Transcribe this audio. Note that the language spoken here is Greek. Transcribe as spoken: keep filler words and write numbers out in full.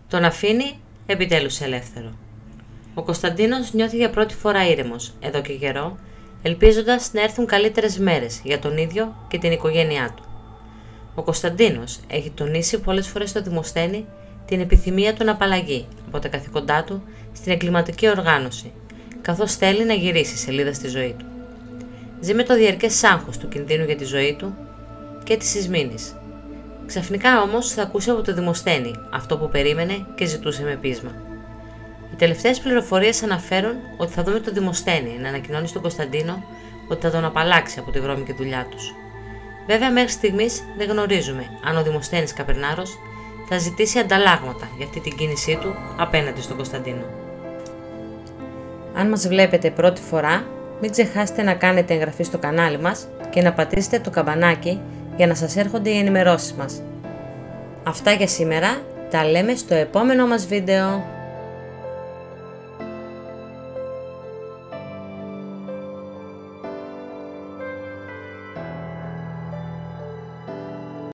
Τον αφήνει επιτέλους ελεύθερο. Ο Κωνσταντίνος νιώθει για πρώτη φορά ήρεμος εδώ και καιρό, ελπίζοντας να έρθουν καλύτερες μέρες για τον ίδιο και την οικογένειά του. Ο Κωνσταντίνος έχει τονίσει πολλές φορές στο Δημοσθένη την επιθυμία του να απαλλαγεί από τα καθήκοντά του στην εγκληματική οργάνωση, καθώς θέλει να γυρίσει σελίδα στη ζωή του. Ζει με το διαρκές άγχος του κινδύνου για τη ζωή του και της Ισμήνης. Ξαφνικά όμως θα ακούσει από το Δημοσθένη αυτό που περίμενε και ζητούσε με πείσμα. Οι τελευταίες πληροφορίες αναφέρουν ότι θα δούμε το Δημοσθένη να ανακοινώνει στον Κωνσταντίνο ότι θα τον απαλλάξει από τη βρώμικη δουλειά τους. Βέβαια, μέχρι στιγμής δεν γνωρίζουμε αν ο Δημοσθένης Καπερνάρος θα ζητήσει ανταλλάγματα για αυτή την κίνησή του απέναντι στον Κωνσταντίνο. Αν μας βλέπετε πρώτη φορά, μην ξεχάσετε να κάνετε εγγραφή στο κανάλι μας και να πατήσετε το καμπανάκι για να σας έρχονται οι ενημερώσεις μας. Αυτά για σήμερα, τα λέμε στο επόμενο μας βίντεο.